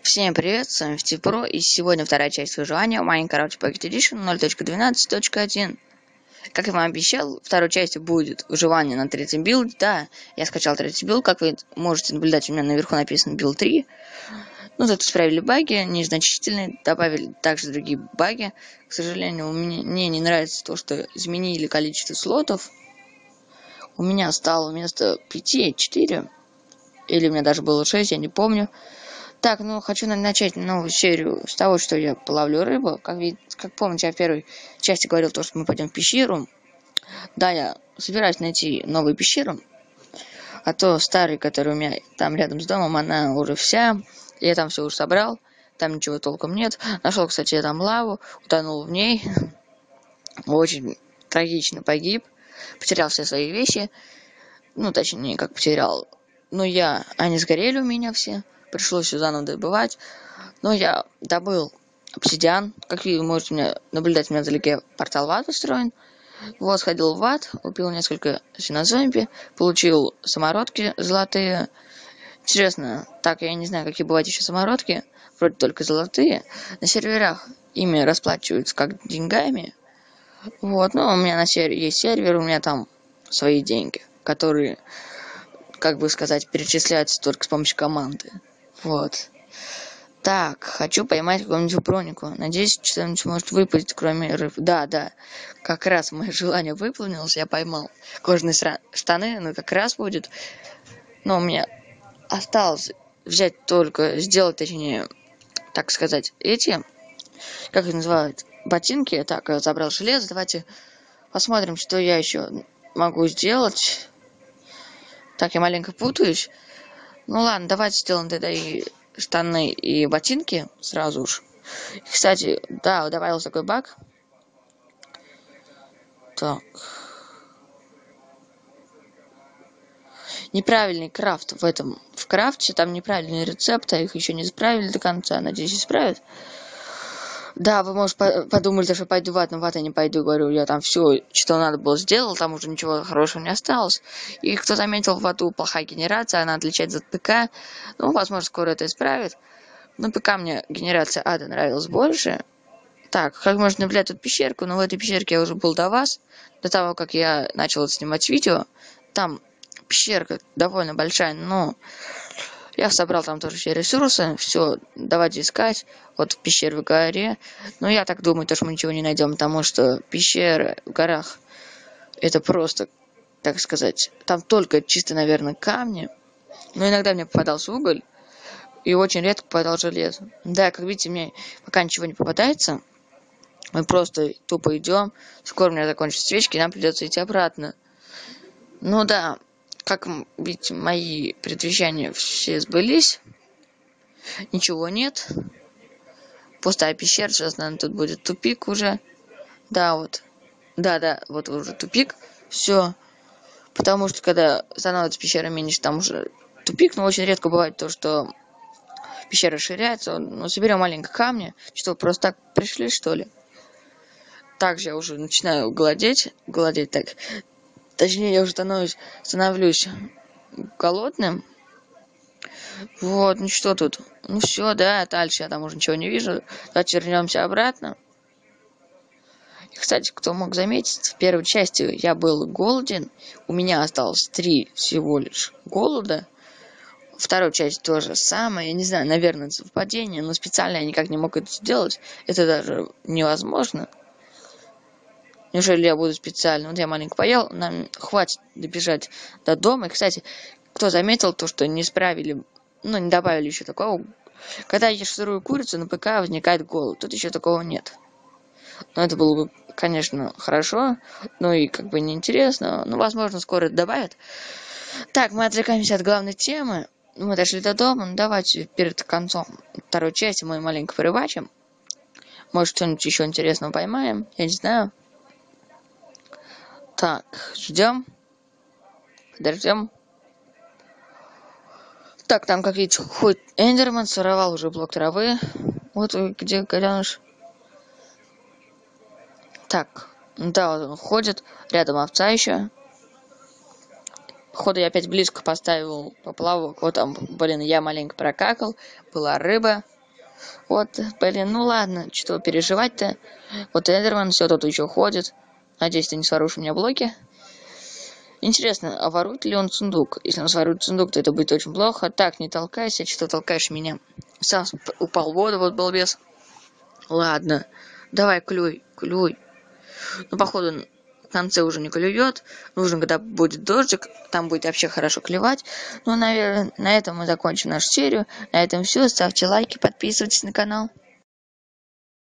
Всем привет, с вами Pro, и сегодня вторая часть выживания в Minecraft Pocket Edition 0.12.1. Как я вам обещал, второй частью будет выживание на третьем билде. Да, я скачал третий билд, как вы можете наблюдать, у меня наверху написано билд 3. Ну, тут исправили баги, незначительные, добавили также другие баги. К сожалению, мне не нравится то, что изменили количество слотов. У меня стало вместо 5 4, или у меня даже было 6, я не помню. Так, ну, хочу начать новую серию с того, что я половлю рыбу. Как помните, я в первой части говорил то, что мы пойдем в пещеру. Да, я собираюсь найти новую пещеру. А то старый, который у меня там рядом с домом, она уже вся. Я там все уже собрал. Там ничего толком нет. Нашел, кстати, я там лаву. Утонул в ней. Очень трагично погиб. Потерял все свои вещи. Ну, точнее, как потерял. Они сгорели у меня все. Пришлось все заново добывать. Но я добыл обсидиан. Как вы можете наблюдать, у меня вдалеке портал в ад построен. Вот, сходил в ад, убил несколько свинозомби, получил самородки золотые. Интересно, так, я не знаю, какие бывают еще самородки. Вроде только золотые. На серверах ими расплачиваются как деньгами. Вот, ну, у меня на сервере есть сервер, у меня там свои деньги, которые, как бы сказать, перечисляются только с помощью команды. Вот. Так, хочу поймать какую-нибудь бронику. Надеюсь, что-нибудь может выпасть, кроме рыб. Да. Как раз мое желание выполнилось, я поймал кожаные штаны, ну как раз будет. Но у меня осталось сделать, точнее, так сказать, как их называют, ботинки. Так, я забрал железо. Давайте посмотрим, что я еще могу сделать. Так, я маленько путаюсь. Ну ладно, давайте сделаем тогда и штаны, и ботинки сразу уж. Кстати, да, добавился такой баг. Так. Неправильный крафт в крафте, там неправильный рецепт, а их еще не исправили до конца, надеюсь, исправят. Да, вы, может, подумали, что пойду в ад, но в ад я не пойду, говорю, я там все, что надо было, сделал, там уже ничего хорошего не осталось. И кто заметил, в аду плохая генерация, она отличается от ПК. Ну, возможно, скоро это исправят. Но ПК мне генерация ада нравилась больше. Так, как можно наблюдать тут пещерку, но в этой пещерке я уже был до вас, до того, как я начал снимать видео. Там пещерка довольно большая, но я собрал там тоже все ресурсы, все, давайте искать. Вот в пещере в горе. Но я так думаю, что мы ничего не найдем, потому что пещеры в горах, это просто, так сказать, там только чисто, наверное, камни. Но иногда мне попадался уголь, и очень редко попадал железо. Да, как видите, мне пока ничего не попадается. Мы просто тупо идем. Скоро у меня закончатся свечки, и нам придется идти обратно. Ну да, как видите, мои предвещания все сбылись. Ничего нет. Пустая пещера. Сейчас, наверное, тут будет тупик уже. Да, вот. Да, вот уже тупик. Все. Потому что, когда становится пещера меньше, там уже тупик. Но очень редко бывает то, что пещера расширяется. Ну, соберем маленькие камни. Что, просто так пришли, что ли? Также я уже начинаю голодеть, так. Точнее, я уже становлюсь голодным. Вот, ну что тут? Ну все, да, дальше я там уже ничего не вижу. Давайте вернемся обратно. И, кстати, кто мог заметить, в первой части я был голоден. У меня осталось 3 всего лишь голода. Второй часть то же самое. Я не знаю, наверное, это совпадение, но специально я никак не мог это сделать. Это даже невозможно. Неужели я буду специально? Вот я маленько поел, нам хватит добежать до дома. И, кстати, кто заметил то, что не исправили, ну, не добавили еще такого. Когда ешь сырую курицу, на ПК возникает голод. Тут еще такого нет. Но это было бы, конечно, хорошо, но и как бы неинтересно. Ну, возможно, скоро это добавят. Так, мы отвлекаемся от главной темы. Мы дошли до дома. Ну, давайте перед концом второй части мы маленько порыбачим. Может, что-нибудь еще интересного поймаем. Я не знаю. Так, ждем. Подождем. Так, там, как видите, ходит Эндерман, своровал уже блок травы. Вот где гаденыш. Так, да, вот он ходит. Рядом овца еще. Походу, я опять близко поставил поплавок. Вот там, блин, я маленько прокакал. Была рыба. Вот, блин, ну ладно, что переживать-то. Вот Эдерман все тут еще ходит. Надеюсь, ты не своруешь у меня блоки. Интересно, а ворует ли он сундук? Если он сворует сундук, то это будет очень плохо. Так, не толкайся, что толкаешь меня? Сам упал в воду, вот балбес. Ладно, давай, клюй, клюй. Ну, походу, в конце уже не клюет. Нужно, когда будет дождик, там будет вообще хорошо клевать. Ну, наверное, на этом мы закончим нашу серию. На этом все. Ставьте лайки, подписывайтесь на канал.